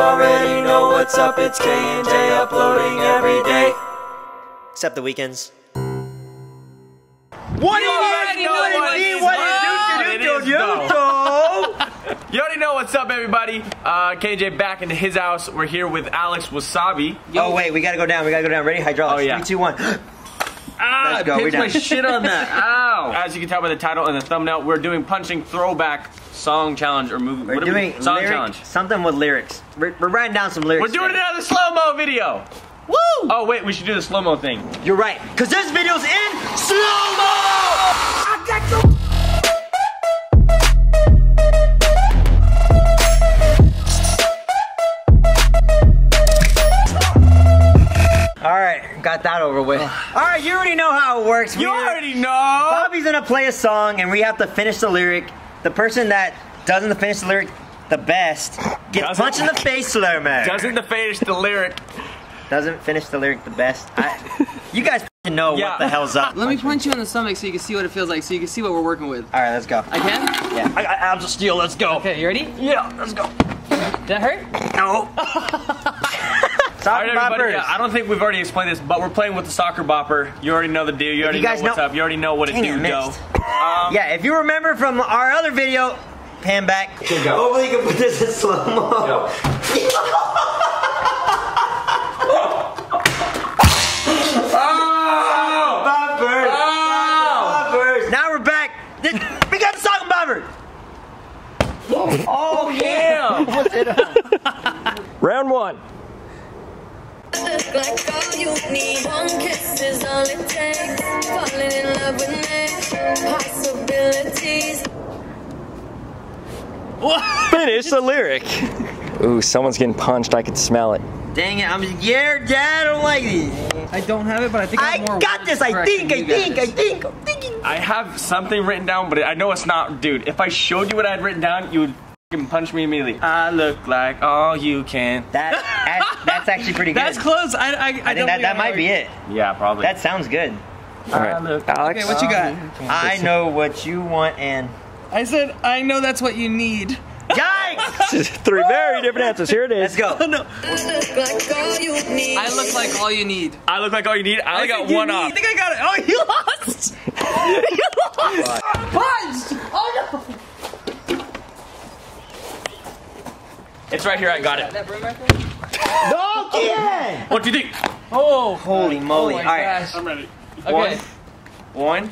already know what's up, it's K&J uploading every day. Except the weekends. What You already know what's up, everybody. KJ back into his house. We're here with Alex Wasabi. Oh wait, we gotta go down. Ready? Hydraulics. Oh yeah. 3, 2, 1. Let's go. We're done. My shit on that. Ow. As you can tell by the title and the thumbnail, we're doing punching throwback song challenge or movie. We're doing song challenge. Something with lyrics. We're writing down some lyrics. We're doing another slow-mo video. Woo! Oh wait, we should do the slow-mo thing. You're right, cause this video's in slow-mo. I got the. Alright, got that over with. Alright, you already know how it works. You already know! Bobby's gonna play a song and we have to finish the lyric. The person that doesn't finish the lyric the best gets punched in the face slow-mo. Doesn't finish the lyric. Doesn't finish the lyric the best. You guys know what the hell's up. Let me punch you in the stomach so you can see what it feels like, so you can see what we're working with. Alright, let's go. I can? Yeah. I got Abs of Steel, let's go. Okay, you ready? Yeah, let's go. Did that hurt? No. Alright, everybody, I don't think we've already explained this, but we're playing with the soccer bopper. You already know the deal. You already know what's up. You already know what it do, though. Yeah, if you remember from our other video, pan back. Hopefully you can put this in slow-mo. Now we're back. We got the soccer bopper. Oh yeah! Round 1. Look like all you need. One kiss is all it takes. Falling in love with me. Possibilities. Finish the lyric. Ooh, someone's getting punched. I can smell it. Dang it, I'm scared, Dad. I don't like this. I don't have it, but I think I have more got this. I'm thinking. I have something written down, but I know it's not, dude. If I showed you what I had written down, you would fucking punch me immediately. I look like all you can. That's actually pretty good. That's close. I think that might be it. Yeah, probably. That sounds good. All right, Alex. Okay, what you got? I know what you want, and I said I know that's what you need. Yikes! 3 very different answers. Here it is. Let's go. Oh, no. Look like all you need. I look like all you need. I look like all you need. I only got one off. I think I got it. Oh, you lost. You lost. Punched. Oh no. It's right here. I got it. That broom right there? No, kid! What do you think? Oh, holy moly! Oh my all right, gosh. I'm ready. Okay. One.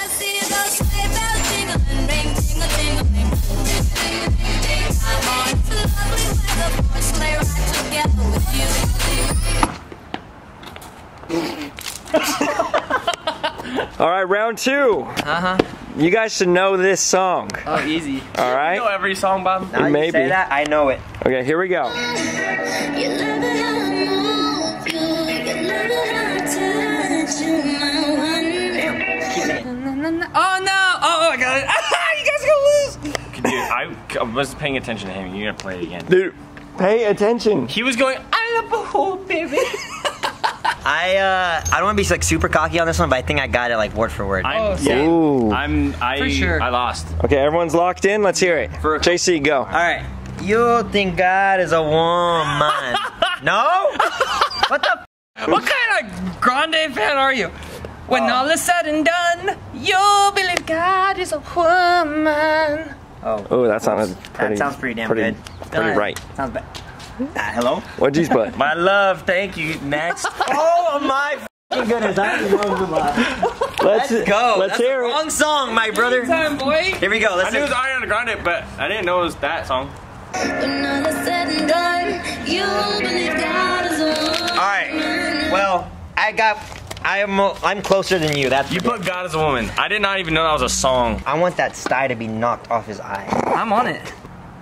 All right, round 2. You guys should know this song. Oh, easy. All right. You know every song, Bob? now you Maybe. say that, I know it. Okay, here we go. Oh no! Oh, I got it! You guys gonna lose! Dude, I wasn't paying attention to him. You gotta play it again. Dude, pay attention. He was going, I love a whole baby. I don't want to be like super cocky on this one, but I think I got it like word for word. Ooh. For sure. I lost. Okay, everyone's locked in. Let's hear it. JC, go. All right. You think God is a woman? No? What the? What kind of Grande fan are you? When all is said and done, you believe God is a woman. Oh, that sounded pretty. That sounds pretty damn good. Pretty right. Sounds bad. Hello? What'd you put? My love, thank you. Next. Oh my f***ing goodness! I love the line. Let's go. Let's That's hear the it. wrong song, my brother. Time, boy. Here we go. I Let's knew it was Ariana Grande, but I didn't know it was that song. When all is said and done, you believe God is a woman. All right. Well, I'm closer than you. That's You put God as a woman. I did not even know that was a song. I want that sty to be knocked off his eye. I'm on it.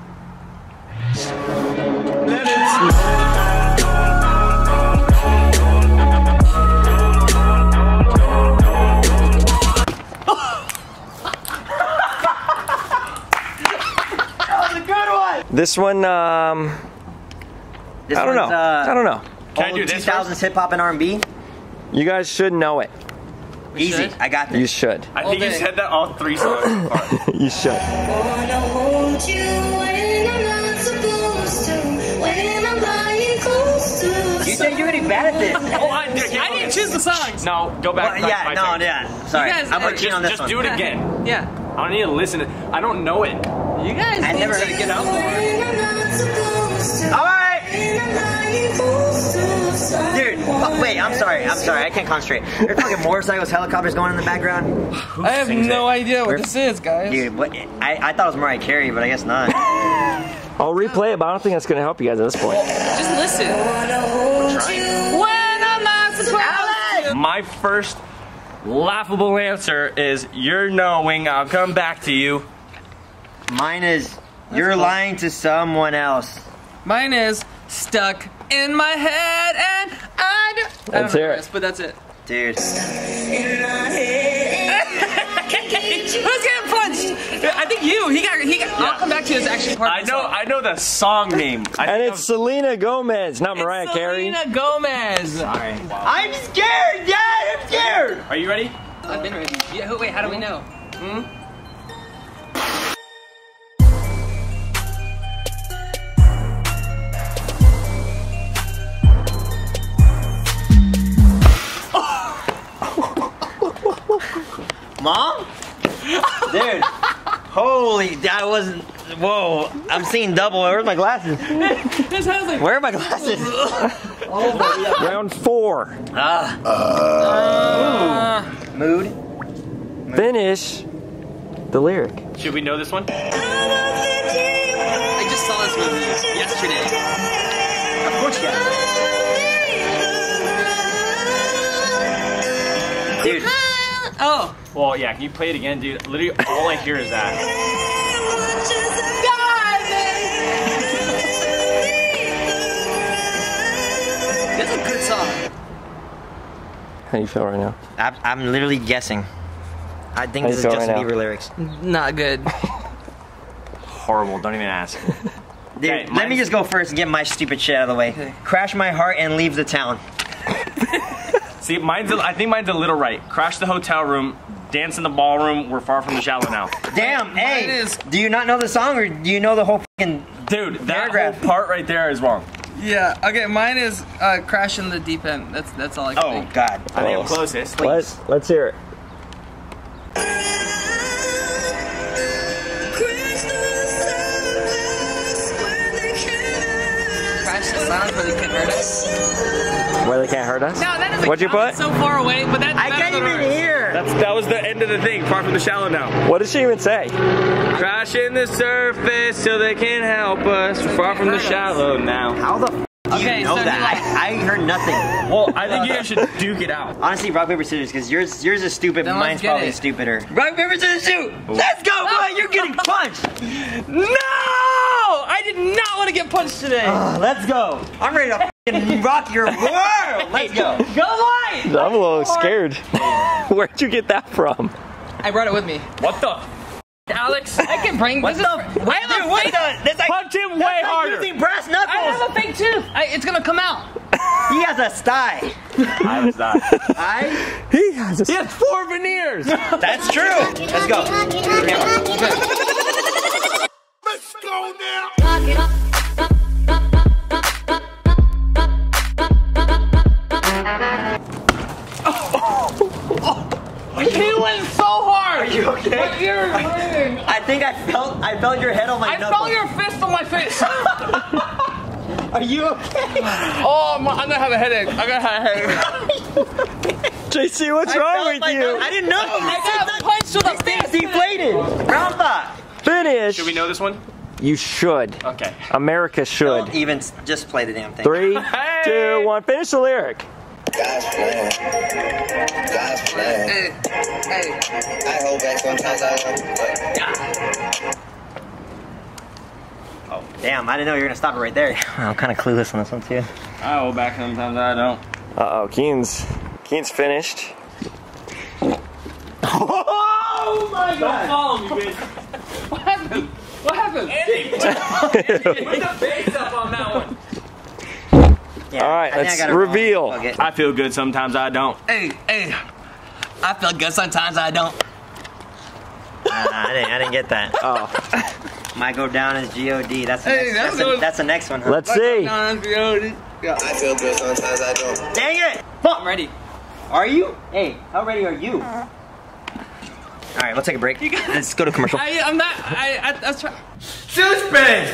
This one, I don't know. I don't know. Can I do this 2000s hip hop and R&B. You guys should know it. Easy. should? I got this. You should. I think you said that all 3 songs apart. You should. Wanna hold you when I'm not supposed to. When I'm getting bad at this. I didn't choose the songs. No, go back. Well, yeah, no, yeah. Sorry, You guys- I'm working on this Just one. do it again. Yeah. I don't need to listen. I don't know it. You guys I need never to heard it. get out more. All right. Dude, wait, I'm sorry. I can't concentrate. There's fucking motorcycles, helicopters going in the background. I have no idea what We're- this is, guys. Dude, what? I thought it was Mariah Carey, but I guess not. I'll replay it, but I don't think that's gonna help you guys at this point. Just listen. When I'm not supposed to. My first laughable answer is you're knowing I'll come back to you. Mine is, you're lying to someone else. Mine is stuck in my head and I don't Let's know hear the it. rest, but that's it. Dude. Who's getting punched? I think you. He got. I'll come back to you as actually part I of the song. know the song name. And it's Selena Gomez, not Mariah Carey. Selena Gomez. I'm scared, Dad, I'm scared. Are you ready? I've been ready. Yeah, wait, how do we know? Mom? Dude. Holy, that wasn't, whoa. I'm seeing double. Where's my glasses? This sounds like. Where are my glasses? Round 4. Mood. Finish the lyric. Should we know this one? I just saw this movie yesterday. Of course you got it. Dude. Oh. Well, yeah. Can you play it again, dude? Literally, all I hear is that. That's a good song. How do you feel right now? I'm literally guessing. I think How this is you Justin feeling Bieber lyrics. Not good. Horrible. Don't even ask. Dude, Okay, let me just go first and get my stupid shit out of the way. Okay. Crash my heart and leave the town. See, I think mine's a little right. Crash the hotel room, dance in the ballroom. We're far from the shallow now. Damn, hey, is- do you not know the song or do you know the whole fucking... Dude, that Paragraph. whole part right there is wrong. Yeah. Okay. Mine is crash in the deep end. That's all I can Oh, think. God. I think I'm Close. closest. Let's hear it. Crash the sound where they can hurt us. Where they can't hurt us? No, that doesn't. What'd you count. put? It's so far away, but that's. I better can't than even ours. hear. That was the end of the thing. Far from the shallow now. What did she even say? Crashing the surface so they can't help us. We're far from the shallow now. How the f*** do Okay, you know so that? I heard nothing. Well, I think you guys should duke it out. Honestly, rock, paper, scissors, because yours is stupid, Then mine's let's get probably it. stupider. Rock, paper, scissors, shoot! Let's go, boy! You're getting punched! No! I did not want to get punched today. Let's go! I'm ready to f***ing rock your world! Let's go! Go light! I'm a little scared. Where'd you get that from? I brought it with me. What the? Alex, I can bring. What this the? is, I have Dude, a what fake. the? That's like, Punch him way that's like harder. using brass I knuckles! have a fake tooth. It's gonna come out. He has a sty. I was not. He has a... He has 4 veneers. That's true! Let's go. He went so hard. Are you okay? But you're hurting. I think I felt your head on my I knuckles. felt your fist on my face. Are you okay? Oh, I'm gonna have a headache. I'm gonna have a headache. JC, what's I wrong felt with my you? knuckles. I didn't know. I got punched with a Things fist. deflated. Round thought. Finish. Should we know this one? You should. Okay. America should. Don't even just play the damn thing. 3, Hey. 2, 1. Finish the lyric. God's plan. God's plan. Hey, hey. I hold back sometimes I don't. Oh, damn, I didn't know you were going to stop it right there. I'm kind of clueless on this one, too. I hold back sometimes I don't. Uh-oh, Keen's finished. Oh, my Don't follow me, bitch. What happened? What happened? Andy, put the face up on that one. Yeah, All right, I think let's I got it wrong. reveal. Fuck it. I feel good sometimes I don't. Hey, hey. I feel good sometimes I don't. I didn't get that. Oh. Might go down as G.O.D. That's the Hey, next, that's the next one, huh? Let's see. I feel good, sometimes I don't. Dang it! Fuck! I'm ready. Are you? Hey, how ready are you? Alright, we'll take a break. Let's go to commercial. I'm not. That's right. Toothpaste!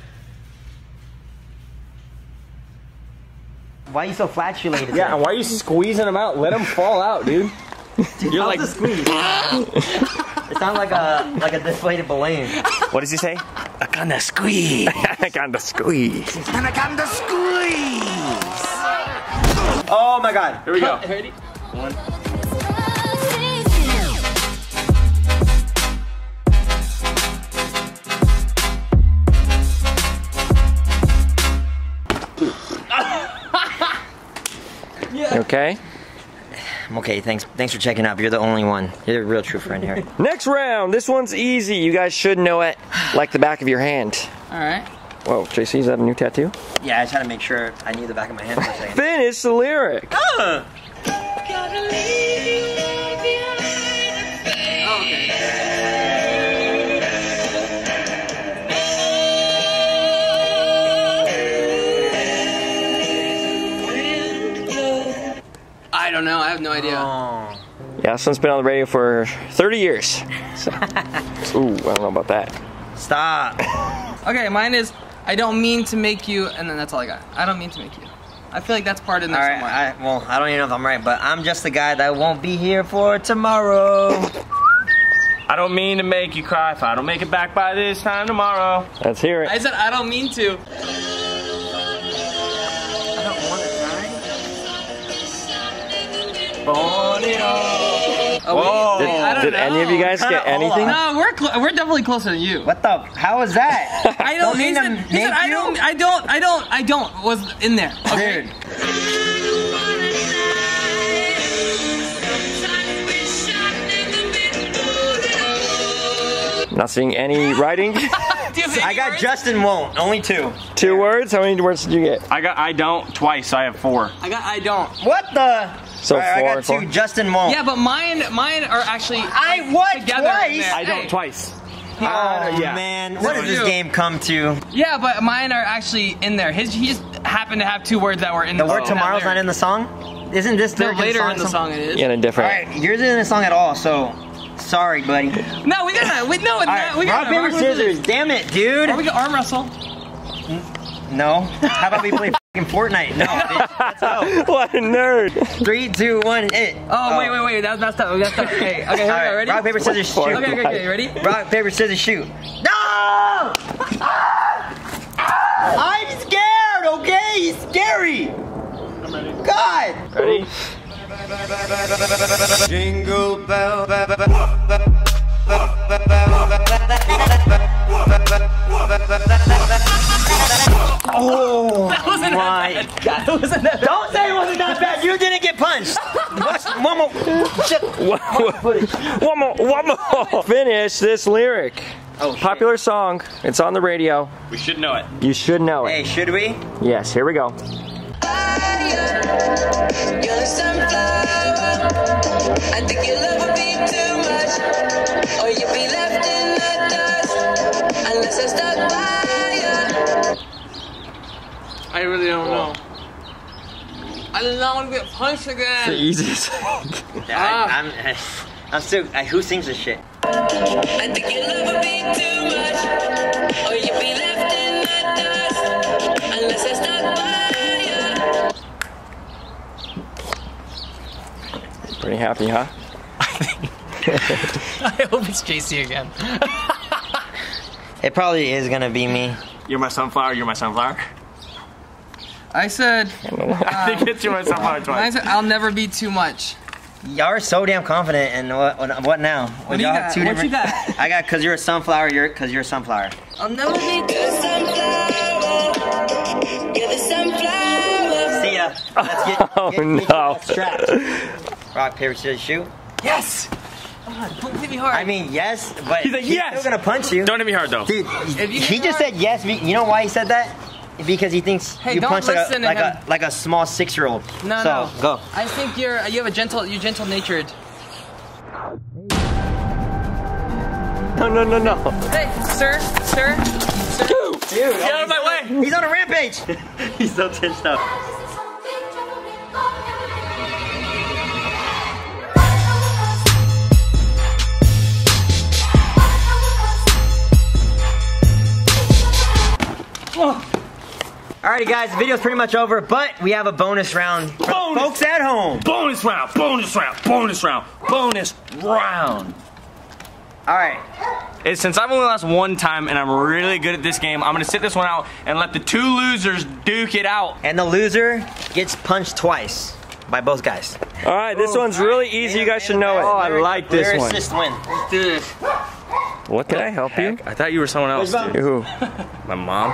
Why are you so flatulated? Yeah, and why are you squeezing them out? Let them fall out, dude. You're like, a squeeze. It sounds like a deflated balloon. What does he say? I gonna squeeze. I gonna squeeze. Oh my god. here we go. Ready? Okay. I'm okay, thanks for checking up. You're the only one. You're the real true friend here. Next round. This one's easy. You guys should know it like the back of your hand. All right. Whoa, JC, is that a new tattoo? Yeah, I just had to make sure I knew the back of my hand for a second. Finish the lyric. Oh, okay. I don't know. I have no idea. Oh. Yeah, this one's been on the radio for 30 years. So. Ooh, I don't know about that. Stop. Okay, mine is I don't mean to make you, and then that's all I got. I don't mean to make you. I feel like that's part in there somewhere. Alright, I don't even know if I'm right, but I'm just the guy that won't be here for tomorrow. I don't mean to make you cry if I don't make it back by this time tomorrow. Let's hear it. I said I don't mean to. I don't want to Born it all. Oh, Whoa. I don't Did know. any of you guys get anything? No, we're definitely closer than you. What the? How is that? I don't mean to he said, make you? I don't was in there. Okay. Dude. Not seeing any writing. Do you have any I got words? Justin won't. Only 2. 2 words. How many words did you get? I got I don't twice, so I have 4. I got I don't. What the? So Alright, 4 I and got 2. 4. Justin won't. Yeah, but mine are actually I what? together in Twice? there. I don't Hey. twice. Oh yeah. man, what So does this you. game come to? Yeah, but mine are actually in there. He just happened to have 2 words that were in The the word tomorrow's not in the song? Isn't this They're lyric later in the some- song. It is. In a different. Alright, yours isn't in the song at all, so sorry, buddy. No, we gotta. We no, Alright, we rock, gotta. paper, scissors. Damn it, dude. Or we can arm wrestle. No. How about we play fucking Fortnite? No, bitch. Let's go. What a nerd. 3, 2, 1, it. Oh, wait. That's not stuff. That's stuff. Okay, here we go. Alright, Ready? rock, paper, scissors, shoot. Okay. Ready? Rock, paper, scissors, shoot. No! I'm scared, okay? He's scary. God. Ready? Jingle bell, Oh Wasn't my God. Wasn't that? Don't say it wasn't that bad. You didn't get punched. One more. Shit. One more. Finish this lyric. Oh, shit. Popular song. It's on the radio. We should know it. You should know Hey, it. should we? Yes, here we go. You're the sunflower. I think your love would be too much, or you'd be left in the dust unless I stuck by you. I really don't know. I do not want to get punched The again. easiest. I'm still. Who sings this shit? I think your love would be too much, or you'd be left in the dust unless I stuck by you. Pretty happy, huh? I hope it's JC again. It probably is gonna be me. You're my sunflower, you're my sunflower. I said. I think it's you're my sunflower I twice. said I'll never be too much. Y'all are so damn confident, and what now? What do you got? What you got? I got cause you're a sunflower. Cause you're a sunflower. I'll never be. You're the sunflower. You're the sunflower. See ya. Let's get Oh, get no. that strapped. Rock, paper, scissors, shoot. Yes. Come on, don't hit me hard. I mean, yes, but He's like, he's yes. still gonna punch you. Don't hit me hard though. Dude, If you he hit just hard- said yes. You know why he said that? Because he thinks Hey, you don't punch listen to him. like a small 6-year-old. no, so, no. go. I think you're gentle natured. No. Hey, sir. Dude, Get out of my way! He's on a rampage. He's so tensed up. Alrighty guys, the video's pretty much over, but we have a bonus round for folks at home. Bonus round. Alright. Since I've only lost one time and I'm really good at this game, I'm gonna sit this one out and let the two losers duke it out. And the loser gets punched twice by both guys. All right, this one's really easy. You guys should know it. Oh, I like this Clear one. assist win. Let's do this. What, can I help you? I thought you were someone else, dude. Who? My mom.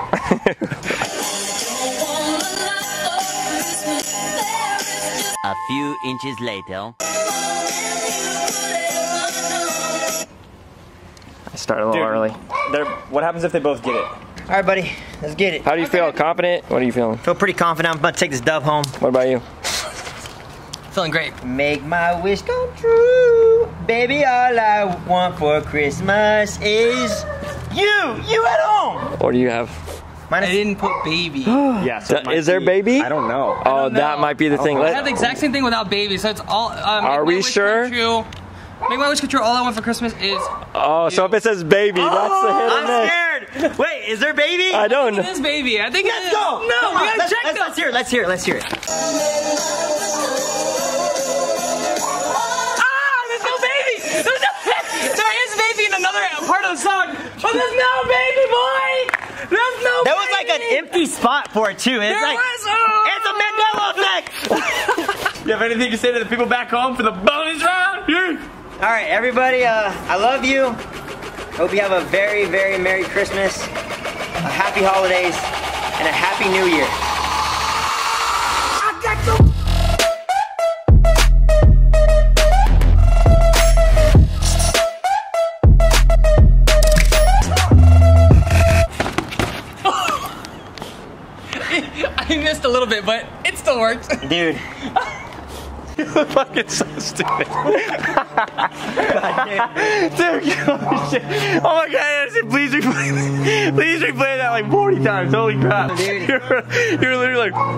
A few inches later. I started a little early. What happens if they both get it? Alright buddy, let's get it. How do you feel? Confident? What are you feeling? Feel pretty confident I'm about to take this dub home. What about you? Feeling great. Make my wish come true. Baby, all I want for Christmas is you at home. What do you have? I didn't put baby. Yeah. So Is there baby? I don't know. Oh, that might be the thing. I have the exact same thing without baby, so it's all. Are we sure? Make my wish come true. All I want for Christmas is. Oh, so if it says baby, that's the hit or I'm miss. scared. Wait, is there baby? I don't It know. is baby. I think. Let's go. No, Come we on, gotta check let's hear it. Let's hear it. Let's hear it. There's no baby. There is baby in another part of the song, but there's no baby boy. There's no. There was like an empty spot for it too. It's There like was. it's a Mandela effect. You have anything to say to the people back home for the bonus round? Yeah. All right, everybody. I love you. Hope you have a very, very Merry Christmas, a Happy Holidays, and a Happy New Year. I missed a little bit, but it still worked. Dude. You're fucking so stupid. Dude, oh shit. Oh my god, Anderson, please replay that like 40 times. Holy crap. Dude. You're literally like.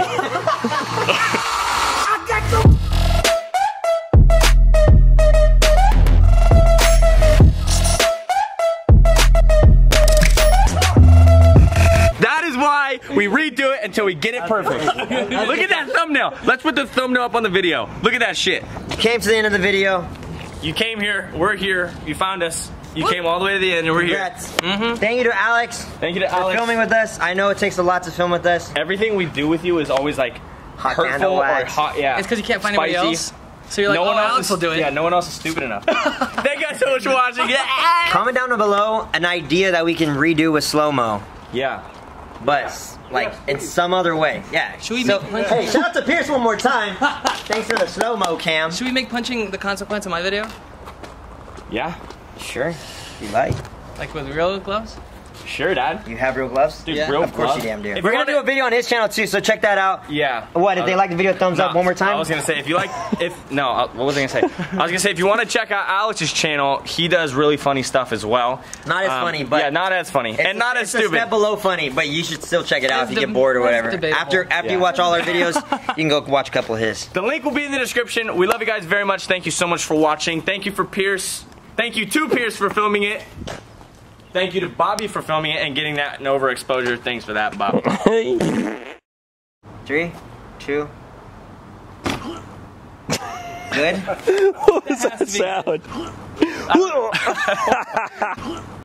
That is why we redo it until we get it perfect. Look at that thumbnail. Let's put the thumbnail up on the video. Look at that shit. Came to the end of the video. You came here, we're here, you found us, you came all the way to the end and we're here. Congrats. Thank you to Alex Thank you to for Alex. filming with us. I know it takes a lot to film with us. Everything we do with you is always like Hot hurtful candle or wax. hot, yeah. It's because you can't find Spicy. anybody else. So you're like, No one else Alex is, will do it. Yeah, no one else is stupid enough. Thank you guys so much for watching. Comment down below an idea that we can redo with slow-mo, Yeah. but like in some other way. Yeah. Should we so, make- hey, shout out to Pierce one more time. Thanks for the slow-mo cam. Should we make punching the consequence in my video? Yeah. Sure, if you like. Like with real gloves? Sure, Dad. You have real gloves? Dude, Yeah. real Of course gloves. you damn do. If We're you gonna do a video on his channel too, so check that out. Yeah. What, if they like the video, thumbs up one more time? I was gonna say if you like, what was I gonna say? I was gonna say if you want to check out Alex's channel, he does really funny stuff as well. Not as funny, but yeah, not as funny and not as It's a stupid. step below funny, but you should still check it out if you It's get bored or whatever. debatable. After you Yeah. watch all our videos, you can go watch a couple of his. The link will be in the description. We love you guys very much. Thank you so much for watching. Thank you for Pierce. Thank you to Pierce for filming it. Thank you to Bobby for filming it and getting that overexposure. Thanks for that, Bob. 3, 2. Good? What was that sound?